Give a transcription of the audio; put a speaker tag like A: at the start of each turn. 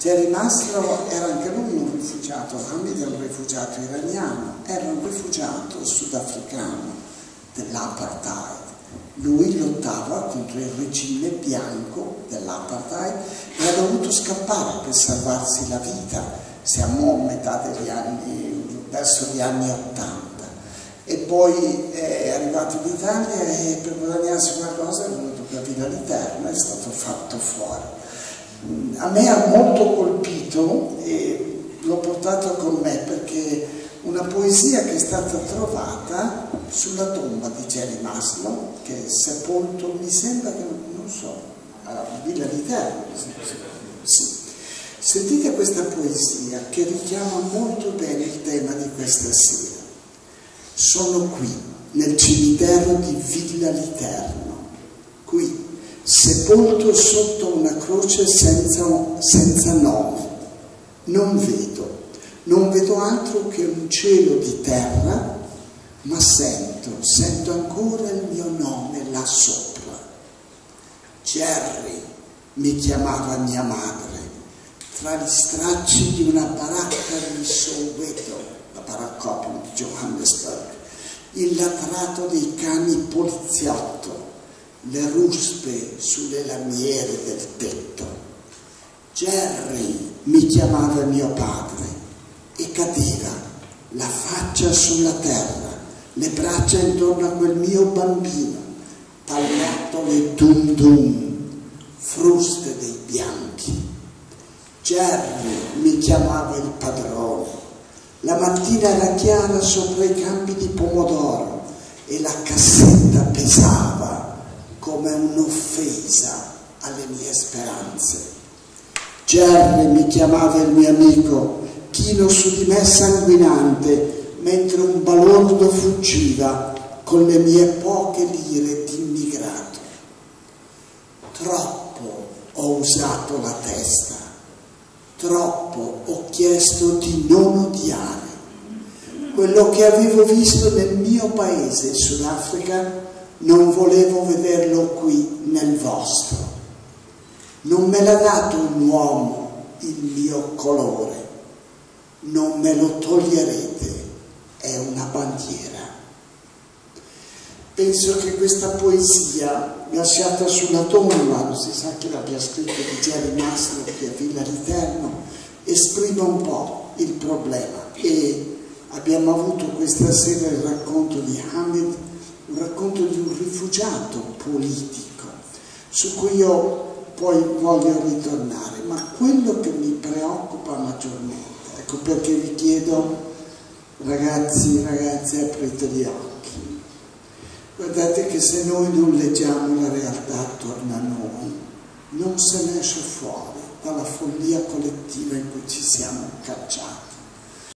A: Jerry Maslow era anche lui un rifugiato, Hamid è un rifugiato iraniano, era un rifugiato sudafricano dell'apartheid. Lui lottava contro il regime bianco dell'apartheid e ha dovuto scappare per salvarsi la vita. Siamo a metà degli anni, verso gli anni '80. E poi è arrivato in Italia e per guadagnarsi qualcosa è venuto per vita all'Eterno, è stato fatto fuori. A me ha molto colpito e l'ho portato con me perché una poesia che è stata trovata sulla tomba di Jerry Maslow, che è sepolto, mi sembra che, non so, a Villa Literno. Sì. Sentite questa poesia che richiama molto bene il tema di questa sera. Sono qui, nel cimitero di Villa Literno, qui, sepolto sotto una croce senza nome. Non vedo altro che un cielo di terra, ma sento ancora il mio nome là sopra. Jerry, mi chiamava mia madre, tra gli stracci di una baracca di Soweto, la baraccopoli di Johannesburg, il latrato dei cani poliziotto, le ruspe sulle lamiere del tetto. Jerry, mi chiamava mio padre, e cadeva la faccia sulla terra, le braccia intorno a quel mio bambino, pallottole dum dum, fruste dei bianchi. Jerry, mi chiamava il padrone. La mattina era chiara sopra i campi di pomodoro e la cassetta pesava come un'offesa alle mie speranze. Jerry, mi chiamava il mio amico, chino su di me sanguinante, mentre un balordo fuggiva con le mie poche lire di immigrato. Troppo ho usato la testa, troppo ho chiesto di non odiare. Quello che avevo visto nel mio paese, in Sudafrica, non volevo vederlo qui nel vostro. Non me l'ha dato un uomo il mio colore, non me lo toglierete, è una bandiera. Penso che questa poesia lasciata sulla tomba, non si sa chi l'abbia scritto, di Jerry Maslow, che è Villa Literno, esprime un po' il problema. E abbiamo avuto questa sera il racconto di Hamid, un racconto di un rifugiato politico, su cui io poi voglio ritornare, ma quello che mi preoccupa maggiormente, ecco perché vi chiedo, ragazzi, ragazze, aprite gli occhi. Guardate che se noi non leggiamo la realtà attorno a noi, non se ne esce fuori dalla follia collettiva in cui ci siamo cacciati.